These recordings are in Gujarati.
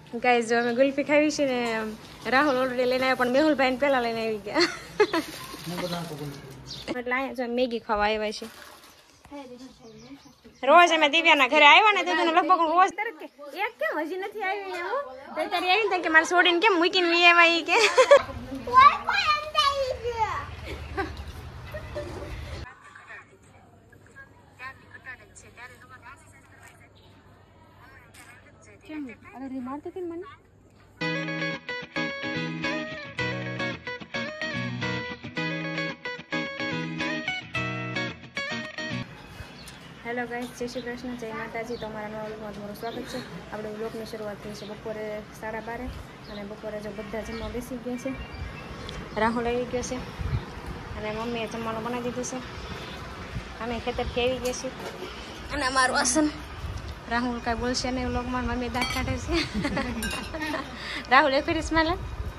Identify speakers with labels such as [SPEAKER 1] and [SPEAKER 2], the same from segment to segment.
[SPEAKER 1] ગાઈસ જો અમે ગુલ્ફી ખાવી છે ને રાહુલ ઓલરેડી લઈને આવ્યા પણ મેહુલભાઈ ને પહેલા લઈને આવી ગયા એટલે અહીંયા જો મેગી ખાવા આવ્યા છે રોજ અમે દિવ્યાના ઘરે આવ્યા ને તો તને લગભગ રોજ તરત એક કેમ હજી નથી આવી ને હું તો તારી આવી ને કે મારે છોડીને કેમ મૂકીને વી આવ્યા કે અરે મારતી હતી મને હેલો ગાઈસ જય શ્રી કૃષ્ણ જય માતાજી તમારા નવા વ્લોગમાં તમારું સ્વાગત છે આપણે વ્લોગની શરૂઆત થઈ છે બપોરે 12:30 અને બપોરે જો બધા જમવા બેસી ગયા છે રાહુલ આવી ગયો છે અને મમ્મીએ જમવાનું બનાવી દીધું છે અમે ખેતરથી આવી ગયા છીએ અને અમારું વાસણ રાહુલ કાંઈ બોલશે નહીં વ્લોગમાં મમ્મી દાંત કાઢે છે રાહુલ એક ફેરી સ્મેલ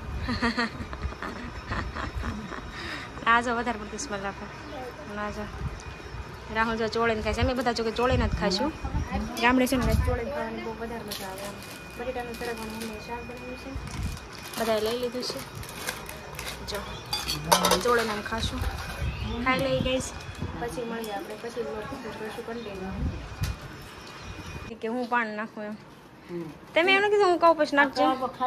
[SPEAKER 1] આ જો વધારે પડતી સ્મેલ આપે ના જો રાહુલ જો ચોળીને ખાય છે અમે બધા જો કે ચોળીને જ ખાઈશું ગામડે છે ને ચોળીને ખાવાની બહુ વધારે મજા આવે બટેટાનું સરગવાનું મમ્મીએ શાક બનાવ્યું છે બધાએ લઈ લીધું છે જો ચોળીને આમ ખાશું ખાઈ લઈ ગઈશ પછી મળીએ આપણે પછી શું કન્ટિન્યુ કે હું પાણી નાખું એમ તમે એમ કીધું હું કહું પછી નાખજો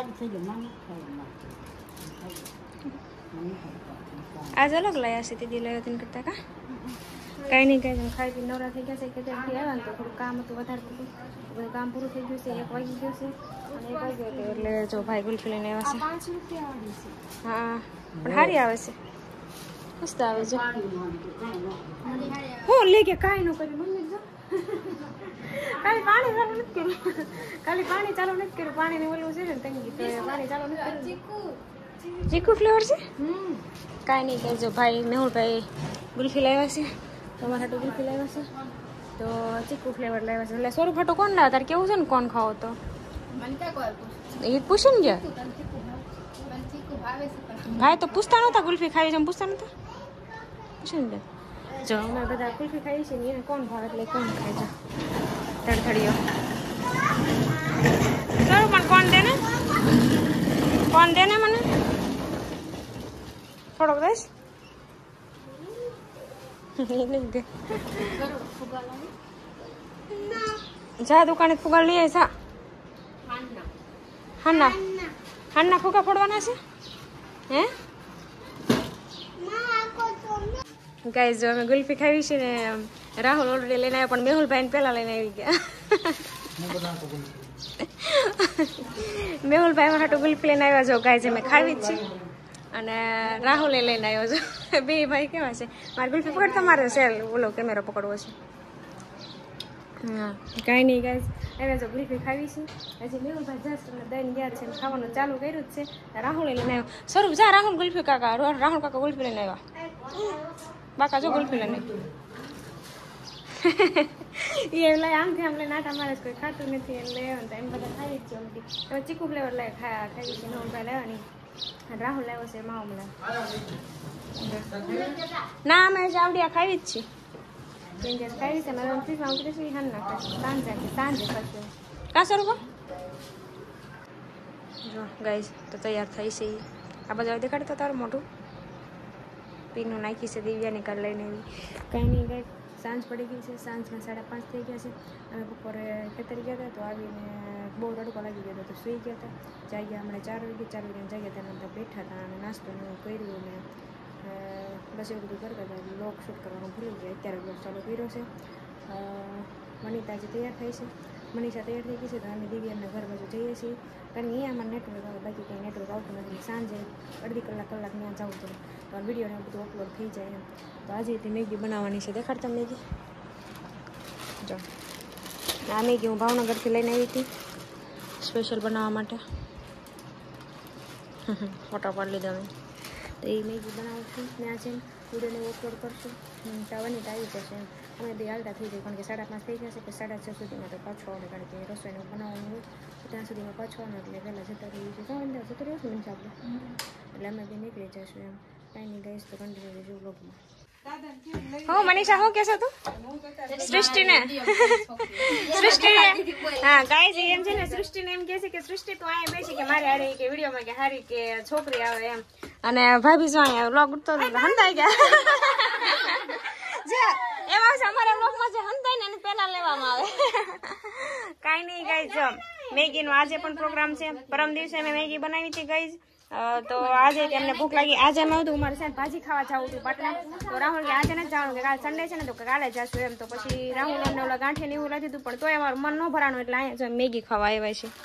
[SPEAKER 1] આજ અલગ લાયા છે દીદી લાવ્યો તેને કરતા કા કાંઈ નહીં કાંઈ ખાઈ પી નવરા થઈ ગયા છે ખેતરથી આવ્યા ને તો થોડું કામ હતું વધારે બધું બધું કામ પૂરું થઈ ગયું છે 1 વાગી ગયું છે અને 1 વાગ્યો હતો એટલે જો ભાઈ ગુલ્ફી લઈને આવ્યા છે 5 રૂપિયા આવે છે હા પણ સારી આવે છે મસ્ત આવે છે હું લે કે કાંઈ ન કર્યું મમ્મી જો ખાલી પાણી ચાલુ નથી કર્યું ખાલી પાણી ચાલુ નથી કર્યું પાણીને ઓલું છે ને તંગી તો પાણી ચાલુ નથી કર્યું ચીકુ ફ્લેવર છે કાંઈ નહીં કહેજો ભાઈ મેહુલભાઈ ગુલ્ફી લાવ્યા છે તમારા હાટું ગુલ્ફી લાવ્યા છે તો ચીકુ ફ્લેવર લાવ્યા છે એટલે સ્વરૂપ હાટું કોણ લાવે તારે કેવું છે ને કોણ ખાવો તો એ પૂછે ને ગયા ભાઈ તો પૂછતા નહોતા ગુલ્ફી ખાવી છે પૂછતા નહોતા પૂછે ને જો અમે બધા ગુલ્ફી ખાઈએ છીએ ને એને કોણ ભાવે એટલે કોણ ખાય છે તડથડીઓ સ્વરૂપ પણ કોણ દે ને મને થોડોક દઈશ જા દુકાને ફુગા લઈ આવી હાના હાના ફુગા ફોડવાના છે હે ગાઈસ જો અમે ગુલ્ફી ખાવી છે ને રાહુલ ઓલરેડી લઈને આવ્યા પણ મેહુલભાઈ ને પહેલા લઈને આવી ગયા મેહુલભાઈ હાટું ગુલ્ફી લઈને આવ્યા જો ગાઈસ અમે ખાવી જ છે અને રાહુલે લઈને આવ્યો છે બે ભાઈ કેવા છે મારે ગુલ્ફી પકડ તમારે સેલ ઓલો કેમેરો પકડવો છે હા કાંઈ નહીં ગાઈસ હવે જો ગુલ્ફી ખાવી છે હજી મેહુલભાઈ જસ્ટ અને દઈને ગયા છે ખાવાનું ચાલુ કર્યું જ છે રાહુલે લઈને આવ્યો સ્વરૂપ જા રાહુલ ગુલ્ફી કાકા રાહુલ કાકા ગુલ્ફી લઈને આવ્યા બાકા જો ગુલ્ફી લઈને એ લઈ આમથી આમ લઈને આટા મારે કોઈ ખાતું નથી એટલે એમ બધા ખાઈ જ છે ઓલરેડી હવે ચીકુ ફ્લેવર લઈ ખાઈ છે મેહુલભાઈ લેવાની રાહુલ આવ્યો છે મામલા ના અમે ચાવડિયા ખાવી જ છીએ ખાવી છે મારે ફ્રીજમાં ઉતરીશું હાલ નાખે સાંજે ખાશું કાં સ્વરૂપ જો ગાઈસ તો તૈયાર થઈ છે આ બધા દેખાડતા તારું મોટું પીનું નાખી છે દિવ્યાની કાલ લઈને આવી કંઈ નહીં ગાય સાંજ પડી ગઈ છે સાંજના 5:30 થઈ ગયા છે અમે બપોરે ખેતરી ગયા હતા તો આવીને બહુ તડકો લાગી ગયો હતો તો સૂઈ ગયા હતા જાગ્યા હમણાં 4 વાગે જાગ્યા ત્યાં અંદર બેઠા હતા અને નાસ્તો એવું કર્યું ને બસ એવું બધું કરતા હતા બ્લોગ શૂટ કરવાનું ભૂલી ગયા અત્યારે બ્લોગ ચાલુ કર્યો છે મનીષા જે તૈયાર થઈ છે મનીષા તૈયાર થઈ ગઈ છે તો અમે દિવ્યાના ઘર બાજુ જઈએ છીએ કારણ કે અહીંયા અમારે નેટવર્ક આવે બાકી કંઈ નેટવર્ક આવતું નથી સાંજે અડધી કલાક ત્યાં જવું પડે તો વિડીયોને બધું અપલોડ થઈ જાય એમ તો આજે તે મેગી બનાવવાની છે દેખાડતા મેગી જો આ મેગી હું ભાવનગરથી લઈને આવી હતી સ્પેશિયલ બનાવવા માટે ફોટા પાડી લીધા મેં તો એ મેગી બનાવું છું ને આજે વિડીયોને અપલોડ કરશું વનિતા આવી જશે એમ અમે બે હાલતા થઈ જાય કારણ કે 5:30 થઈ ગયા છે કે 6:30 સુધીમાં તો પાછો આવે કારણ કે રસોઈનું બનાવવાનું હોય તો ત્યાં સુધીમાં પાછો આવે એટલે પહેલાં જતા રહીએ છીએ તો અંદર જતો રહ્યો છું મને આપણે એટલે અમે બી નીકળી જઈશું એમ કાંઈ નહીં ગઈશ તો કન્ટિન્યુ રહેજો બ્લોગમાં હો મનીષા હું કહેશો તું સૃષ્ટિને હા ગાઈસ એમ છે ને સૃષ્ટિને એમ કહે છે કે સૃષ્ટિ તું અહીંયા બેસી કે મારે હારી કે વિડીયોમાં કે હારી કે છોકરી આવે એમ અને ભાભી જો અહીંયા વ્લોગ ઉઠતો હંતાઈ ગયા જે એમાં છે અમારા વ્લોગમાં જે હંતાઈ ને એને પહેલા લેવામાં આવે કાંઈ નહીં ગાઈસ જો મેગીનો આજે પણ પ્રોગ્રામ છે પરમ દિવસે મેં મેગી બનાવી હતી ગાઈસ તો આજે એમને ભૂખ લાગી આજે મેં હતું મારે છે ભાજી ખાવા જવું હતું પાટણા તો રાહુલ કે આજે નથી જવાનું કે કાલે સન્ડે છે ને તો કાલે જશું એમ તો પછી રાહુલ એમને ઓલા ગાંઠે ને એવું લાગી હતું પણ તોય અમારું મન ન ભરાણું એટલે અહીંયા જો મેગી ખાવા આવ્યા છે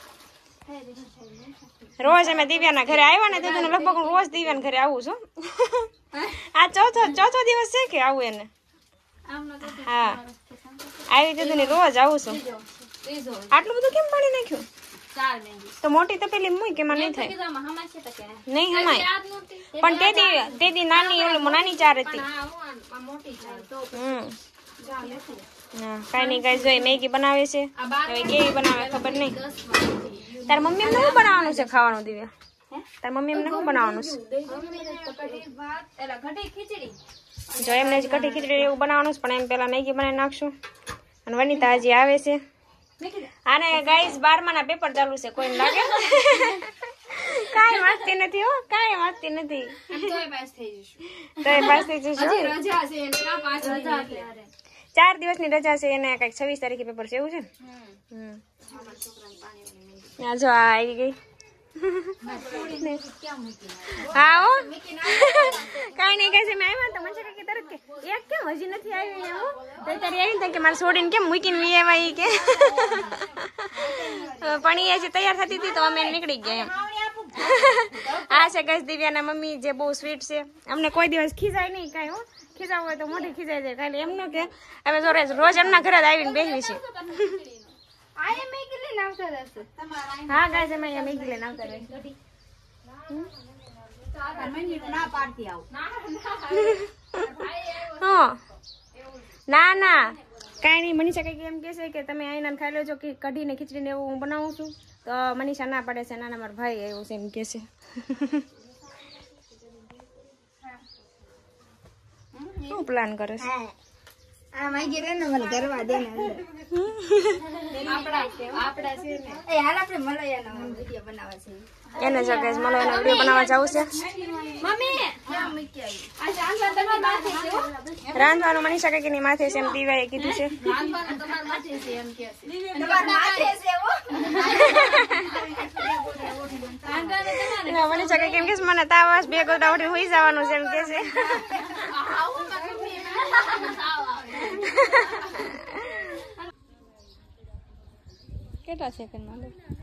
[SPEAKER 1] રોજ અમે દિવ્યાના ઘરે આવ્યા ને તો લગભગ હું રોજ દિવ્યાના ઘરે આવું છું આ ચોથો દિવસ છે કે આવું એને હા આવી દીધું ને રોજ આવું છું આટલું બધું કેમ પાણી નાખ્યું તો મોટી તપેલી મૂય કે માં નહીં થાય નહીં હમાય પણ તેદી નાની ચાર હતી કઈ નહીં કઈ જોઈ મેગી બનાવે છે હવે કેવી બનાવે ખબર નહીં તાર મમ્મી એમને શું બનાવવાનું છે ખાવાનું દિવ્યા તાર મમ્મી એમને શું બનાવવાનું છે જો એમને જ કઢી ખીચડી એવું બનાવવાનું છે પણ એમ પેલા મેગી બનાવી નાખશું અને વનિતા હજી આવે છે આને ગાઈસ 12માના પેપર ચાલુ છે કોઈને લાગે કાઈ વાંચતી નથી હો કાઈ વાંચતી નથી તોય પાસ થઈ જશું 4 દિવસની રજા છે એને કઈક 26 તારીખે પેપર છે એવું છે ને જો આ આવી ગઈ હા હો કાઈ નહીં કહે છે મેં આવ્યા તો મને કે તરત કે એક કેમ હજી નથી આવી ને હું તો તારી આવી કે મારે છોડીને કેમ મૂકીને વી આવ્યા કે પણ એ હજી તૈયાર થતી હતી તો અમે નીકળી ગયા એમ આ છે ગઈસ દિવ્યાના મમ્મી જે બહુ સ્વીટ છે અમને કોઈ દિવસ ખીજાય નહીં કાંઈ હો ખીજાવું હોય તો મોઢે ખીજાઈ જાય ખાલી એમ ન કે અમે તો રોજ એમના ઘરે જ આવીને બેસવી છે હા ગાઈસ અમે અહીંયા મેગી લઈને આવતા રહીએ ના ના કાંઈ નહીં મનીષા કઈક એમ કે છે કે તમે આઈને ખાઈ લેજો કે કઢીને ખીચડીને એવું હું બનાવું છું તો મનીષા ના પાડે છે નાના મારા ભાઈ એવું છે એમ કે છે શું પ્લાન કરે છે આ માગી રે ને મને કરવા દે ને આપડા છે ને એ હાલ આપણે મલાયાનો વિડિયો બનાવવા છે એને જો ગાઈસ મલાયાનો વિડિયો બનાવવા જાવું છે મમ્મી ક્યાં મૂકી આવી આ રાંધવાનું તમાર માથે છે રાંધવાનું મનીષા કાકીની માથે છે એમ દીવાએ કીધું છે રાંધવાનું તમાર માથે છે એમ કે છે તમાર માથે છે હો રાંધવાનું મનીષા કાકી એમ કે મને તાવાસ બે ગોડા ઉઠી હોઈ જવાનું છે એમ કે છે કેટલા સેકન્ડમાં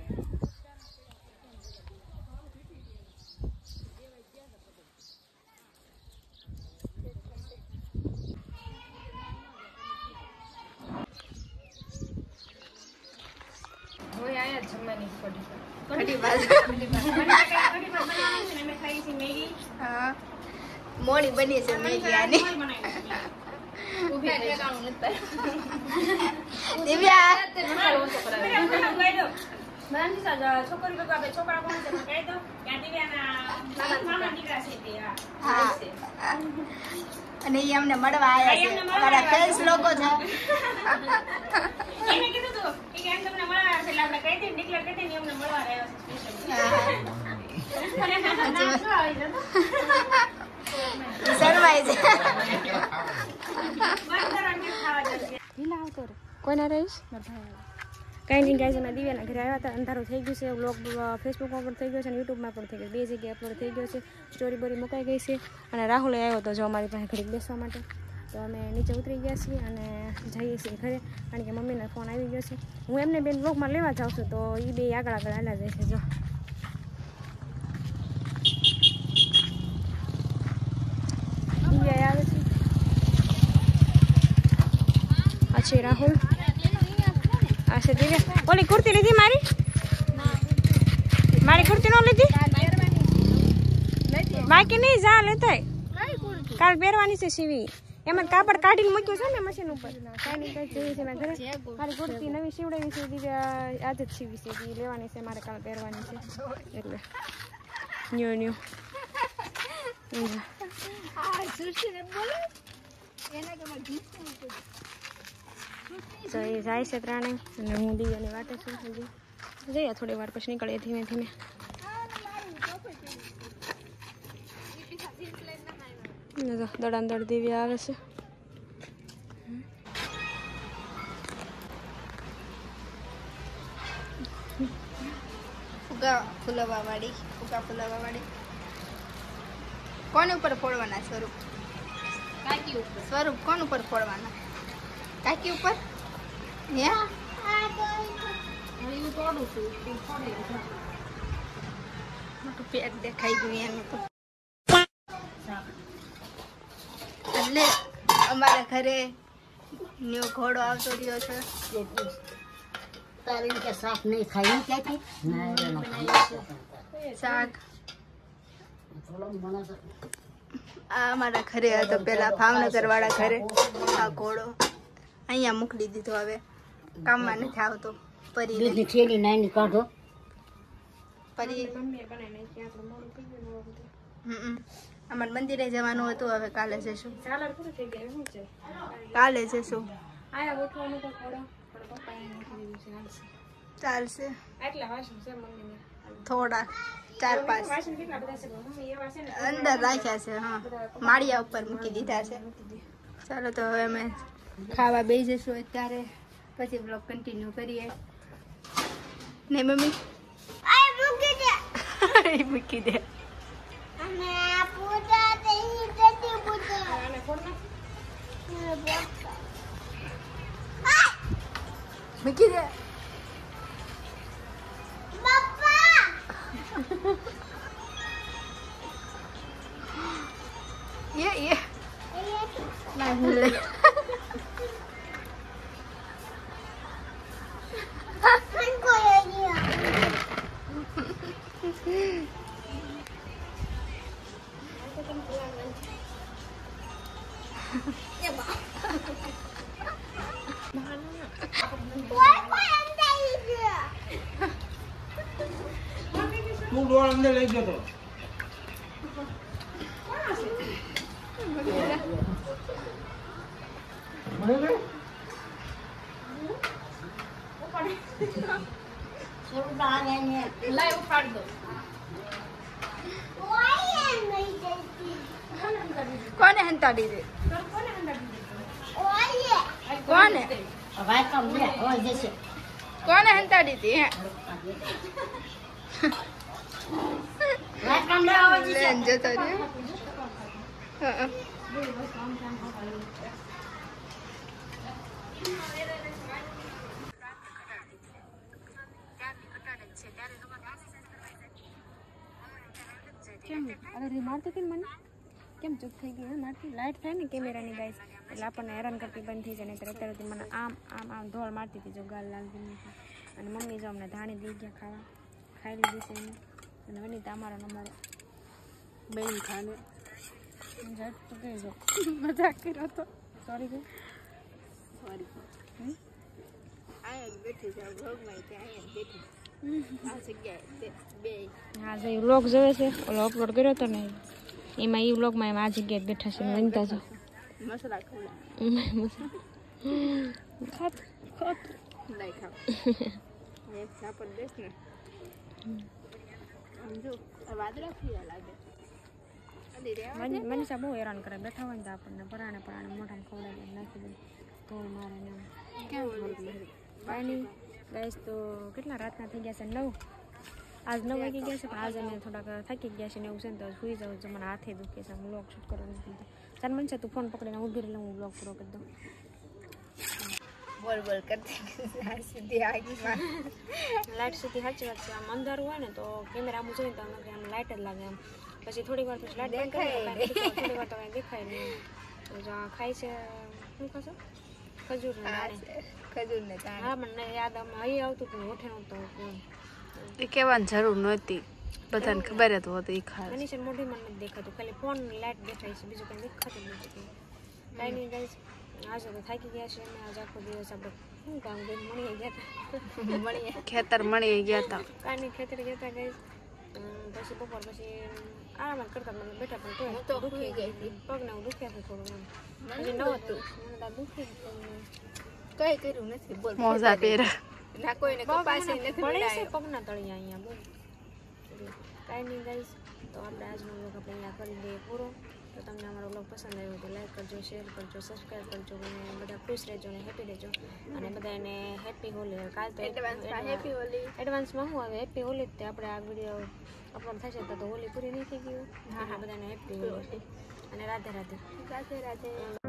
[SPEAKER 1] મોડી બની છે મેગી આની અને એ અમને મળવા આવ્યા છે અમારા ફેન્સ લોકો છે એને કીધું તો કે એમ તમને મળવા આવ્યા છે એટલે આપણે કહી દઈએ ડિક્લેર કરી દઈએ એમને મળવા આવ્યા છે સરવાઈ છે કોઈ ના રહીશ કઈ નહીં ગાઈસ અમે દિવ્યાના ઘરે આવ્યા હતા અંધારું થઈ ગયું છે વ્લોગ ફેસબુકમાં પણ થઈ ગયો છે અને યુટ્યુબમાં પણ થઈ ગયો 2 જગ્યાએ અપલોડ થઈ ગયો છે સ્ટોરી બોરી મુકાઈ ગઈ છે અને રાહુલે આવ્યો હતો જો અમારી પાસે ઘડીક બેસવા માટે તો અમે નીચે ઉતરી ગયા છીએ અને જઈએ છીએ ઘરે કારણ કે મમ્મીનો ફોન આવી ગયો છે હું એમને બેન વ્લોગમાં લેવા જાઉં છું તો એ બે આગળ હાલ્યા જાય છે જો દિવ્યા આવે છે અચ્છા રાહુલ अच्छा दिव्या ओली कुर्ती लीधी मारी कुर्ती नो लीधी बाकी नहीं जा लेता काल પહેરવાની છે સીવી એમાં કાપડ કાઢીને મૂક્યું છે ને મશીન ઉપર કાઈ નહીં કઈ જેવી છે મેં ઘરે મારી કુર્તી નવી સીવડાવી છે દિવ્યા આજ જ સીવી છે એ લેવાની છે મારે કાલ પહેરવાની છે એટલે ન્યુ આ સુરસીને બોલે તો એ જાય છે ત્રણે અને હું દિવ્યાની વાટે છું હજી જઈએ થોડી વાર પછી નીકળીએ ધીમે ધીમે દડાંદડ દિવ્યા આવે છે
[SPEAKER 2] ફુલાવા વાળી કોને ઉપર ફોડવાના સ્વરૂપ કાકી ઉપર સ્વરૂપ કોણ ઉપર ફોડવાના કાકી ઉપર હે હું તોડું છું તું ફોડે મોટું પેટ દેખાઈ ગયું એનું તો એટલે અમારા ઘરે ન્યુ ઘોડો આવતો રહ્યો છે
[SPEAKER 3] તારી કે શાક નહીં ખાઈ ક્યાંથી
[SPEAKER 2] શાક આ અમારા ઘરે હતો પેલા ભાવનગર વાળા ઘરે આ ઘોડો અહીંયા મોકલી દીધો હવે કામમાં નથી આવતો
[SPEAKER 3] દૂધની થેલી નાની કાઢો
[SPEAKER 2] પરી અમારે મંદિરે જવાનું હતું હવે કાલે જશું ચાલશે થોડા 4-5 અંદર રાખ્યા છે હા માળિયા ઉપર મૂકી દીધા છે ચાલો તો હવે અમે ખાવા બેસી જશું અત્યારે પછી બ્લોગ કન્ટિન્યુ કરીએ ને મમ્મી મૂકી દે મૂકી દે ये नहीं ले
[SPEAKER 4] તું ડોળ અંદર લઈ ગયો તો
[SPEAKER 2] કોને હંતાડી દે કોને કોને હંતાડી દે જતો રહ્યો
[SPEAKER 1] કેમ અરે મારતી હતી મને કેમ ચૂપ થઈ ગઈ મારતી લાઇટ થાય ને કેમેરાની ગાઈસ એટલે આપણને હેરાન કરતી બંધ થઈ જાય નહીં અત્યારે મને આમ આમ આમ ધોળ મારતી હતી જો ગાલ લાલ બની અને મમ્મી જો અમને ધાણી દઈ ગયા ખાવા ખાઈ લીધી છે એને અને વનિતા અમારો અમારે બેન ખાને જટ તો કહી જો મજાક કર્યો તો સોરી કે સોરી
[SPEAKER 2] આયા બેઠી જાવ ભોગમાં ત્યાં આયા બેઠી આ જગ્યાએ બે
[SPEAKER 1] હા જે વ્લોગ જોવે છે ઓલો અપલોડ કર્યો હતો ને એમાં એ વ્લોગમાં એમ આ જગ્યાએ બેઠા છે વનિતા જો
[SPEAKER 2] મસાલા ખવડા
[SPEAKER 1] ખાત ખાત
[SPEAKER 2] લઈ ખાવ એક સાપર દેખ ને સમજો વાદળા ફિયા લાગે
[SPEAKER 1] મનીષા બહુ હેરાન કરે બેઠા હોય ને તો આપણને પરાણે મોઢામાં ખવડાવીને નાખી દે ધોળ મારે ને કાંઈ નહીં ગાઈસ તો કેટલા રાતના થઈ ગયા છે 9 આજ 9 વાગી ગયા છે પણ આજ અમે થોડાક થાકી ગયા છે ને એવું છે ને તો સુઈ જાઉં જો મને હાથે દુખે છે વ્લોગ શૂટ કરવાનું નથી ચાલ મનીષા તું ફોન પકડીને ઊભી રહી હું વ્લોગ પૂરો કરી દઉં
[SPEAKER 2] બોલ બોલ કરતી સીધી આગી માં
[SPEAKER 1] લાઇટ સીધી સાચી વાત છે આમ અંધારું હોય ને તો કેમેરા આમ જોઈને તો આમ લાઇટ જ લાગે આમ પછી થોડી વાર પછી લાઇટ દેખાય થોડી વાર તો કાંઈ દેખાય નહીં તો જો ખાય છે શું ખાશો ખજૂર ને હા મને યાદ આમ અહીં આવતું પણ ઓઠે નહોતું
[SPEAKER 2] એ કહેવાની જરૂર નહોતી બધાને ખબર જ હોતી ખાસ
[SPEAKER 1] મનીષા મોઢી મને નથી દેખાતું ખાલી ફોન લાઇટ દેખાય છે બીજું કંઈ દેખાતું જ નથી કાંઈ નહીં ગાઈસ આજે તો થાકી ગયા છે અમે આજ આખો દિવસ આપણે શું કામ કર્યું મળી ગયા હતા
[SPEAKER 2] ખેતર મળી ગયા હતા
[SPEAKER 1] કાંઈ નહીં ખેતર ગયા હતા ગાઈસ પછી બપોર પછી આરામ જ કરતા મને બેઠા પણ તોય
[SPEAKER 2] હું તો સુઈ ગઈ હતી.
[SPEAKER 1] પગને હું દુખ્યા છે થોડું
[SPEAKER 2] મને
[SPEAKER 1] પછી
[SPEAKER 2] તો
[SPEAKER 1] નહોતું મને તો દુખી
[SPEAKER 2] કઈ કર્યું નથી બોલ
[SPEAKER 5] મોજા પહેર
[SPEAKER 2] ના કોઈને કપાસે નથી
[SPEAKER 1] પડે છે
[SPEAKER 2] મળાયો.
[SPEAKER 1] પગના તળિયા અહીંયા બોલ કાંઈ નહીં ગાઈસ તો આપણે આજનો વ્લોગ આપણે અહીંયા કરી દઈએ પૂરો. તો તમને અમારો વ્લોગ પસંદ આવ્યો તો લાઈક કરજો, શેર કરજો, સબસ્ક્રાઈબ કરજો અને બધા ખુશ રહેજો અને હેપી રહેજો અને બધાને હેપી હોલી. કાલ તો
[SPEAKER 2] એડવાન્સમાં હેપી હોલી.
[SPEAKER 1] એડવાન્સમાં શું આવે હેપી હોલી જ તે આપણે આ વિડીયો અપલોડ થશે તો હોલી પૂરી નહીં થઈ ગઈ હોય. બધાને હેપી હોલી અને રાધે રાધે.
[SPEAKER 2] રાધે રાધે.